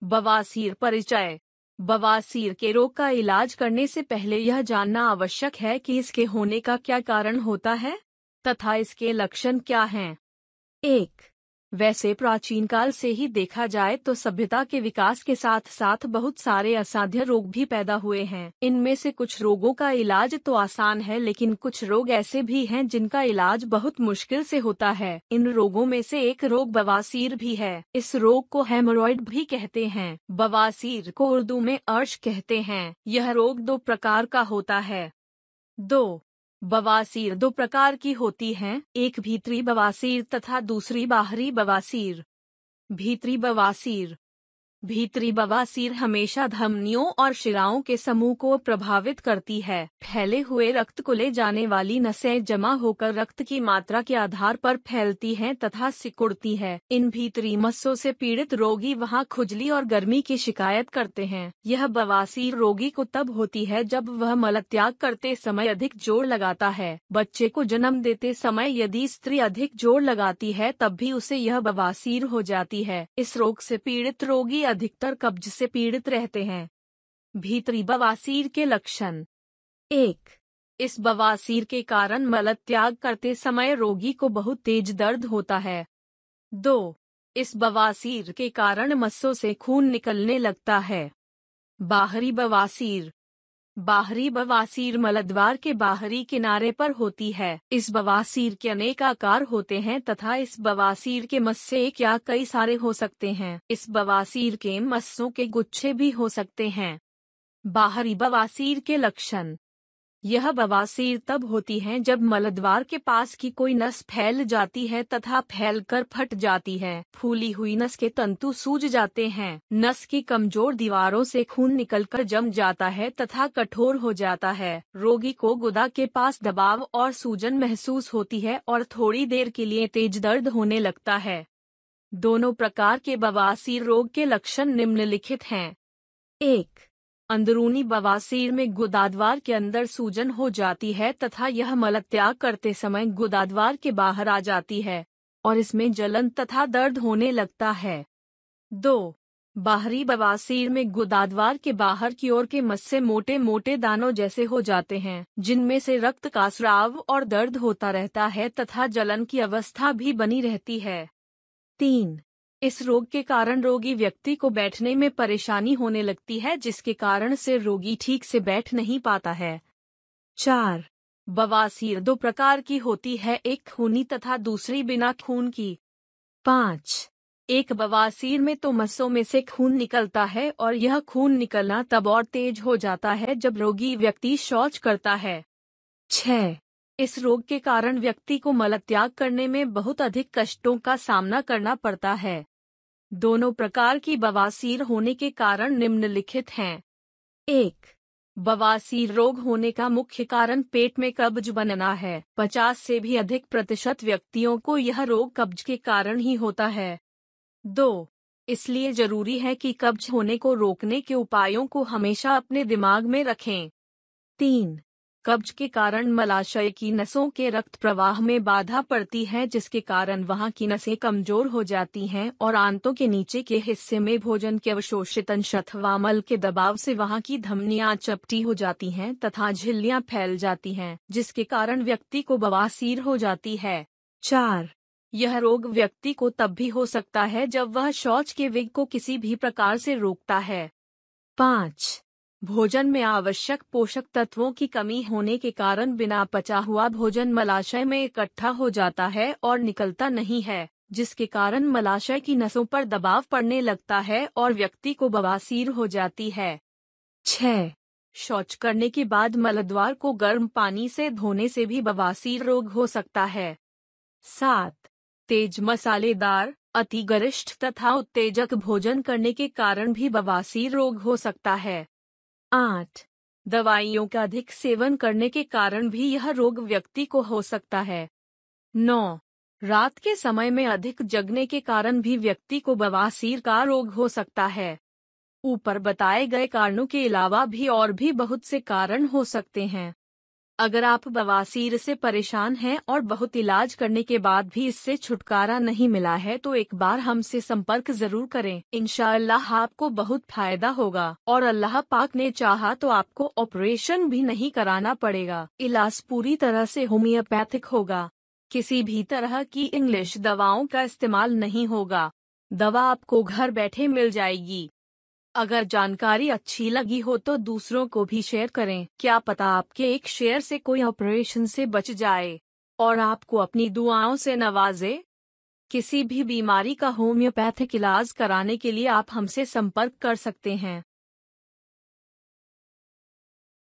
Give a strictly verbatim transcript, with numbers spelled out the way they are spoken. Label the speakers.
Speaker 1: बवासीर परिचय। बवासीर के रोग का इलाज करने से पहले यह जानना आवश्यक है कि इसके होने का क्या कारण होता है तथा इसके लक्षण क्या हैं। एक, वैसे प्राचीन काल से ही देखा जाए तो सभ्यता के विकास के साथ साथ बहुत सारे असाध्य रोग भी पैदा हुए हैं। इनमें से कुछ रोगों का इलाज तो आसान है, लेकिन कुछ रोग ऐसे भी हैं जिनका इलाज बहुत मुश्किल से होता है। इन रोगों में से एक रोग बवासीर भी है। इस रोग को हेमोरॉइड भी कहते हैं। बवासीर को उर्दू में अर्श कहते हैं। यह रोग दो प्रकार का होता है। दो, बवासीर दो प्रकार की होती हैं, एक भीतरी बवासीर तथा दूसरी बाहरी बवासीर। भीतरी बवासीर भीतरी बवासीर हमेशा धमनियों और शिराओं के समूह को प्रभावित करती है। फैले हुए रक्त को ले जाने वाली नसें जमा होकर रक्त की मात्रा के आधार पर फैलती हैं तथा सिकुड़ती है। इन भीतरी मस्सों से पीड़ित रोगी वहां खुजली और गर्मी की शिकायत करते हैं। यह बवासीर रोगी को तब होती है जब वह मलत्याग करते समय अधिक जोर लगाता है। बच्चे को जन्म देते समय यदि स्त्री अधिक जोर लगाती है तब भी उसे यह बवासीर हो जाती है। इस रोग से पीड़ित रोगी अधिकतर कब्ज से पीड़ित रहते हैं। भीतरी बवासीर के लक्षण। एक, इस बवासीर के कारण मलत्याग करते समय रोगी को बहुत तेज दर्द होता है। दो, इस बवासीर के कारण मस्सों से खून निकलने लगता है। बाहरी बवासीर बाहरी बवासीर मलद्वार के बाहरी किनारे पर होती है। इस बवासीर के अनेक आकार होते हैं तथा इस बवासीर के मस्से एक या कई सारे हो सकते हैं। इस बवासीर के मस्सों के गुच्छे भी हो सकते हैं। बाहरी बवासीर के लक्षण। यह बवासीर तब होती है जब मलद्वार के पास की कोई नस फैल जाती है तथा फैलकर फट जाती है। फूली हुई नस के तंतु सूज जाते हैं। नस की कमजोर दीवारों से खून निकलकर जम जाता है तथा कठोर हो जाता है। रोगी को गुदा के पास दबाव और सूजन महसूस होती है और थोड़ी देर के लिए तेज दर्द होने लगता है। दोनों प्रकार के बवासीर रोग के लक्षण निम्नलिखित हैं। एक, अंदरूनी बवासीर में गुदाद्वार के अंदर सूजन हो जाती है तथा यह मलत्याग करते समय गुदाद्वार के बाहर आ जाती है और इसमें जलन तथा दर्द होने लगता है। दो, बाहरी बवासीर में गुदाद्वार के बाहर की ओर के मस्से मोटे मोटे दानों जैसे हो जाते हैं, जिनमें से रक्त का स्राव और दर्द होता रहता है तथा जलन की अवस्था भी बनी रहती है। तीन, इस रोग के कारण रोगी व्यक्ति को बैठने में परेशानी होने लगती है, जिसके कारण से रोगी ठीक से बैठ नहीं पाता है। चार, बवासीर दो प्रकार की होती है, एक खूनी तथा दूसरी बिना खून की। पाँच, एक बवासीर में तो मस्सों में से खून निकलता है और यह खून निकलना तब और तेज हो जाता है जब रोगी व्यक्ति शौच करता है। छह, इस रोग के कारण व्यक्ति को मलत्याग करने में बहुत अधिक कष्टों का सामना करना पड़ता है। दोनों प्रकार की बवासीर होने के कारण निम्नलिखित हैं। एक, बवासीर रोग होने का मुख्य कारण पेट में कब्ज बनना है। पचास से भी अधिक प्रतिशत व्यक्तियों को यह रोग कब्ज के कारण ही होता है। दो, इसलिए जरूरी है कि कब्ज होने को रोकने के उपायों को हमेशा अपने दिमाग में रखें। तीन, कब्ज के कारण मलाशय की नसों के रक्त प्रवाह में बाधा पड़ती है, जिसके कारण वहां की नसें कमजोर हो जाती हैं और आंतों के नीचे के हिस्से में भोजन के अवशोषित अंश अथवा मल के दबाव से वहां की धमनियां चपटी हो जाती हैं तथा झिल्लियां फैल जाती हैं, जिसके कारण व्यक्ति को बवासीर हो जाती है। चार, यह रोग व्यक्ति को तब भी हो सकता है जब वह शौच के वेग को किसी भी प्रकार से रोकता है। पाँच, भोजन में आवश्यक पोषक तत्वों की कमी होने के कारण बिना पचा हुआ भोजन मलाशय में इकट्ठा हो जाता है और निकलता नहीं है, जिसके कारण मलाशय की नसों पर दबाव पड़ने लगता है और व्यक्ति को बवासीर हो जाती है। छह, शौच करने के बाद मलद्वार को गर्म पानी से धोने से भी बवासीर रोग हो सकता है। सात, तेज मसालेदार, अति गरिष्ठ तथा उत्तेजक भोजन करने के कारण भी बवासीर रोग हो सकता है। आठ, दवाइयों का अधिक सेवन करने के कारण भी यह रोग व्यक्ति को हो सकता है। नौ, रात के समय में अधिक जगने के कारण भी व्यक्ति को बवासीर का रोग हो सकता है। ऊपर बताए गए कारणों के अलावा भी और भी बहुत से कारण हो सकते हैं। अगर आप बवासीर से परेशान हैं और बहुत इलाज करने के बाद भी इससे छुटकारा नहीं मिला है तो एक बार हमसे संपर्क जरूर करें। इंशाअल्लाह आपको बहुत फायदा होगा और अल्लाह पाक ने चाहा तो आपको ऑपरेशन भी नहीं कराना पड़ेगा। इलाज पूरी तरह से होम्योपैथिक होगा। किसी भी तरह की इंग्लिश दवाओं का इस्तेमाल नहीं होगा। दवा आपको घर बैठे मिल जाएगी। अगर जानकारी अच्छी लगी हो तो दूसरों को भी शेयर करें। क्या पता आपके एक शेयर से कोई ऑपरेशन से बच जाए और आपको अपनी दुआओं से नवाजे। किसी भी बीमारी का होम्योपैथिक इलाज कराने के लिए आप हमसे संपर्क कर सकते हैं।